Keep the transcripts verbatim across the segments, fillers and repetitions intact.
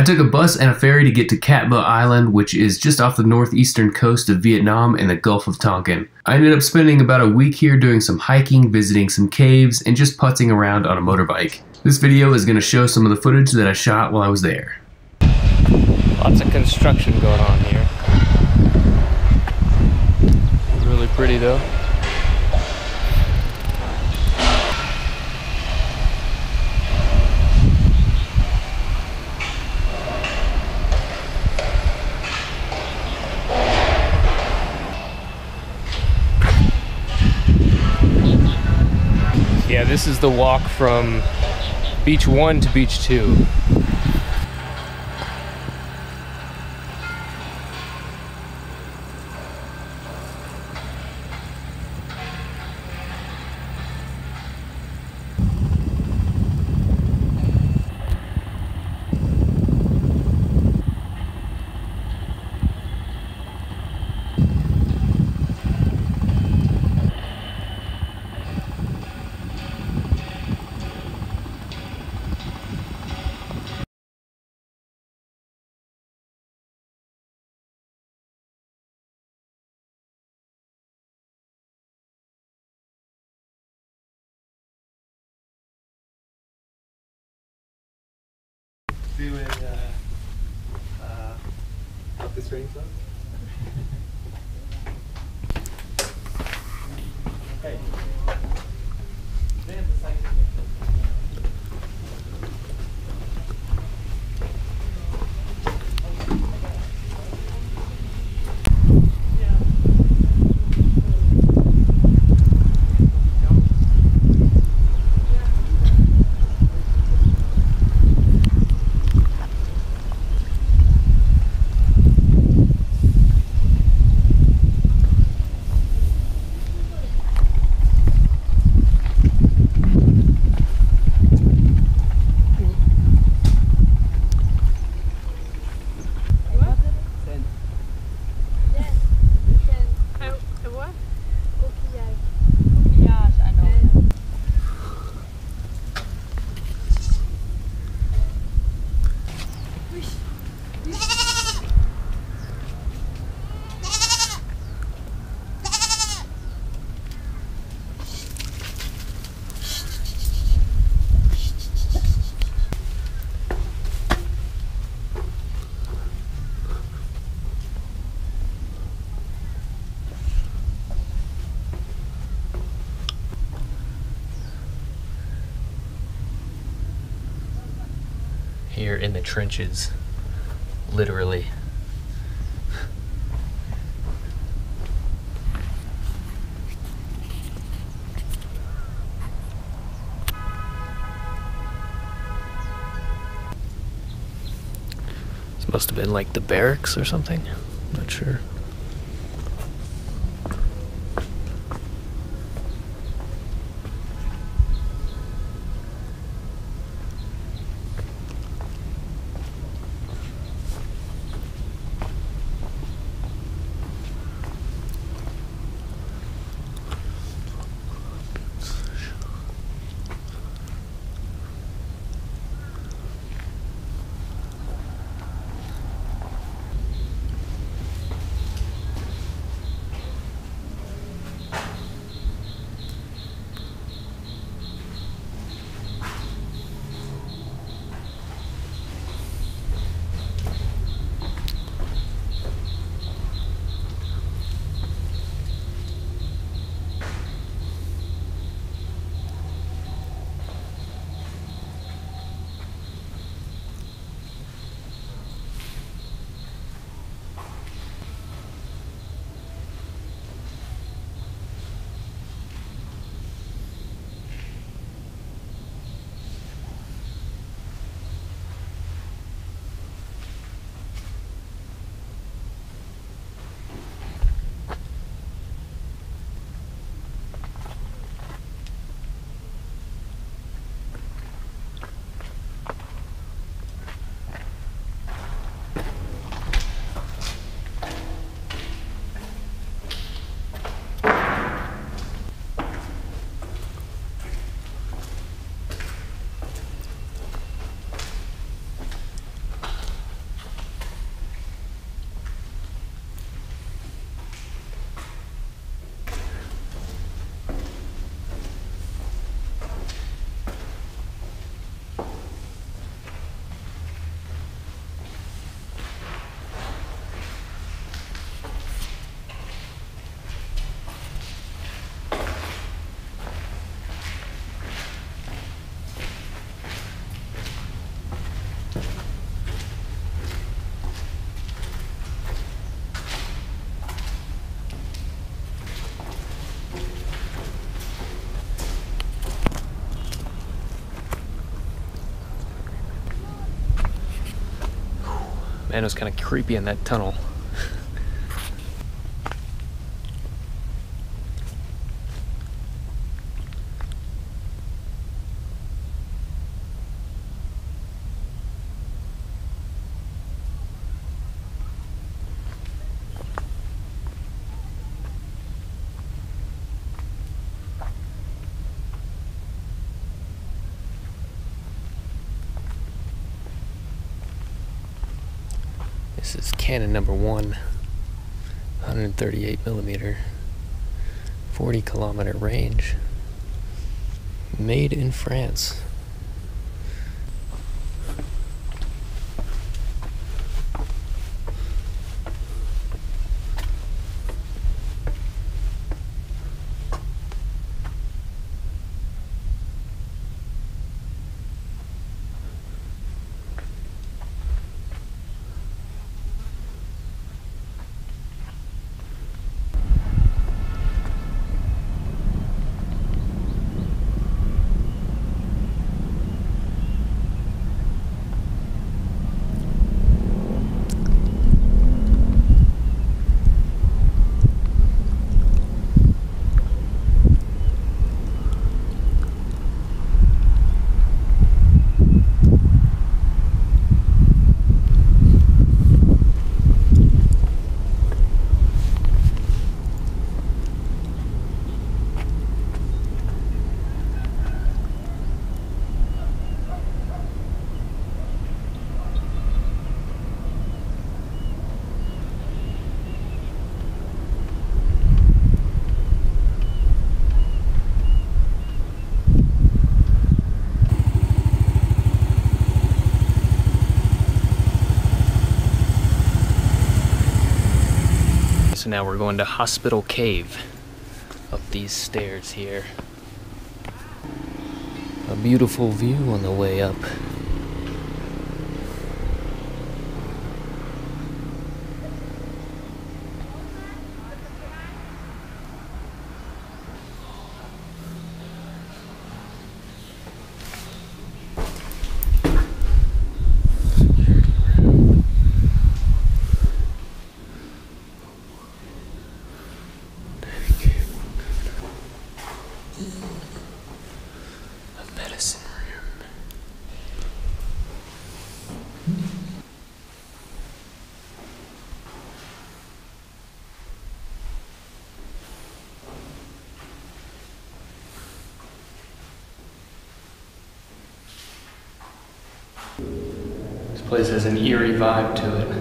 took a bus and a ferry to get to Cat Ba Island, which is just off the northeastern coast of Vietnam in the Gulf of Tonkin. I ended up spending about a week here doing some hiking, visiting some caves, and just putzing around on a motorbike. This video is going to show some of the footage that I shot while I was there. Lots of construction going on here. Really pretty though. Yeah, this is the walk from beach one to beach two. Doing uh, uh, up the string club. Hey. Here in the trenches, literally. This must have been like the barracks or something, I'm not sure. And it was kind of creepy in that tunnel. This is Canon number one, one thirty-eight millimeter, forty kilometer range, made in France. So now we're going to Hospital Cave, up these stairs here. A beautiful view on the way up. Medicine room. This place has an eerie vibe to it.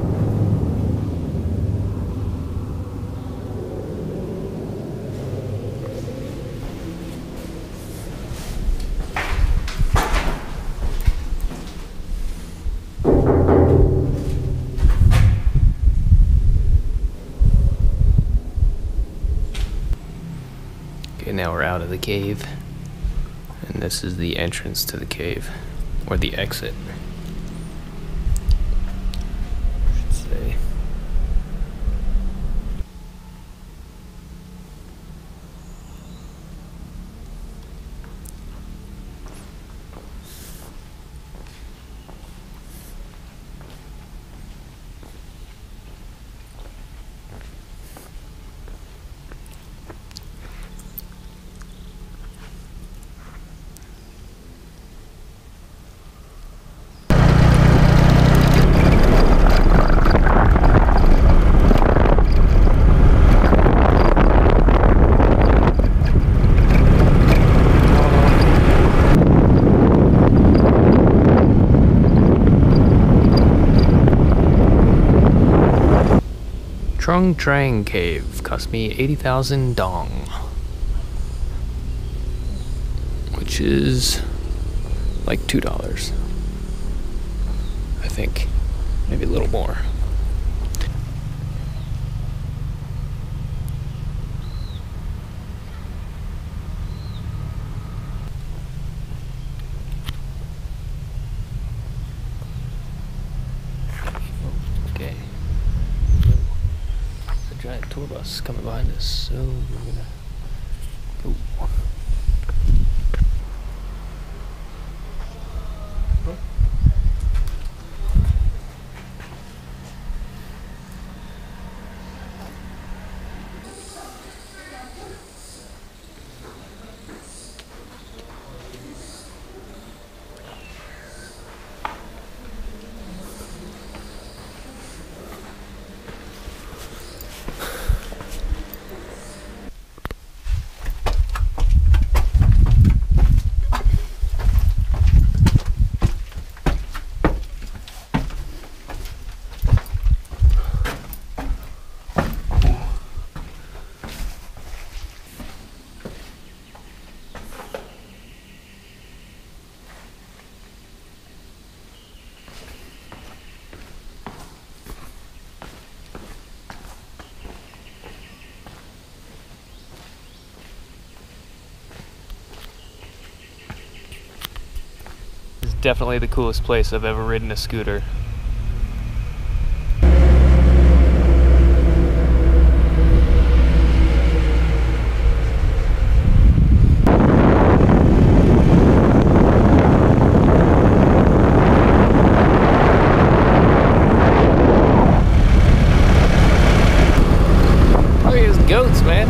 Okay, now we're out of the cave, and this is the entrance to the cave, or the exit, I should say. Trung Trang Cave cost me eighty thousand dong, which is like two dollars, I think, maybe a little more. Okay. A giant tour bus coming behind us, so we're gonna go. definitely the coolest place I've ever ridden a scooter. Look at these goats, man.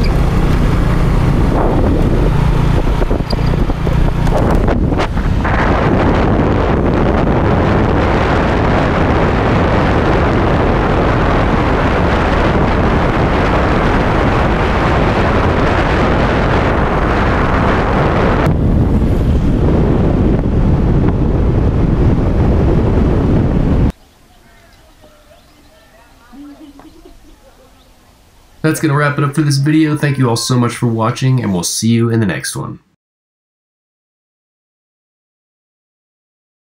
That's going to wrap it up for this video. Thank you all so much for watching, and we'll see you in the next one.